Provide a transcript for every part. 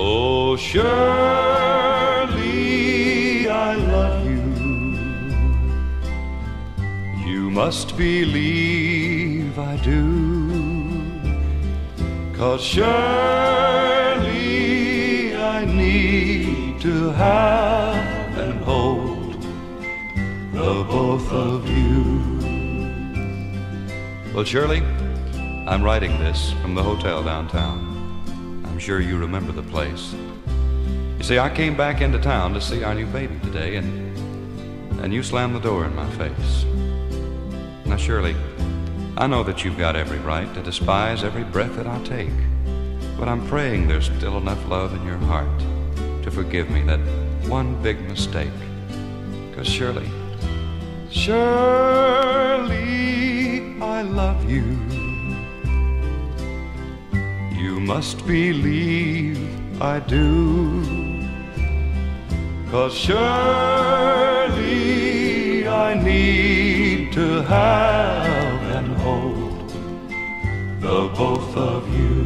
Oh, Shirley, I love you. You must believe I do. 'Cause Shirley, I need to have and hold the both of you. Well, Shirley, I'm writing this from the hotel downtown. I'm sure you remember the place. You see, I came back into town to see our new baby today, and you slammed the door in my face. Now, Shirley, I know that you've got every right to despise every breath that I take, but I'm praying there's still enough love in your heart to forgive me that one big mistake. 'Cause Shirley, I love you. You must believe I do. 'Cause surely I need to have and hold the both of you.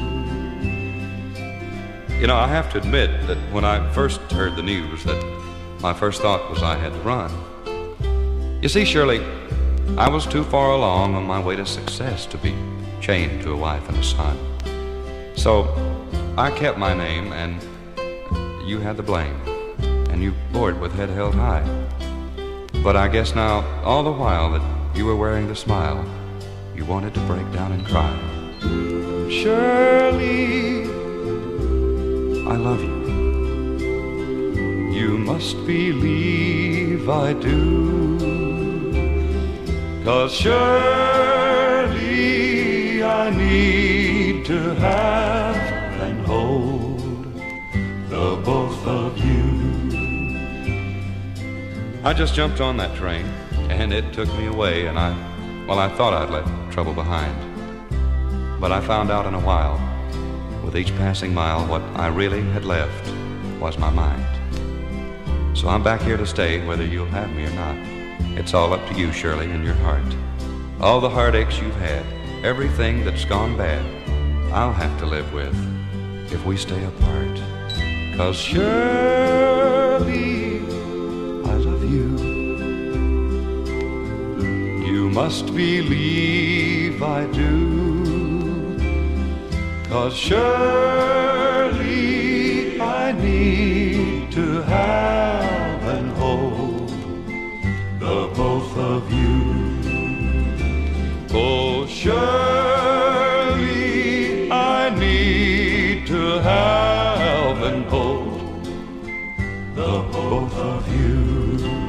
You know, I have to admit that when I first heard the news, that my first thought was I had to run. You see, Shirley, I was too far along on my way to success to be chained to a wife and a son. So I kept my name, and you had the blame, and you bore it with head held high. But I guess now, all the while that you were wearing the smile, you wanted to break down and cry. Shirley, I love you. You must believe I do. 'Cause surely I need to have and hold the both of you. I just jumped on that train, and it took me away, and I thought I'd left trouble behind. But I found out in a while, with each passing mile, what I really had left was my mind. So I'm back here to stay, whether you'll have me or not. It's all up to you, Shirley, and your heart. All the heartaches you've had, everything that's gone bad, I'll have to live with if we stay apart. 'Cause Shirley, I love you. You must believe I do. 'Cause surely I need to have and hold the both of you. Oh, surely I need to have and hold the both of you.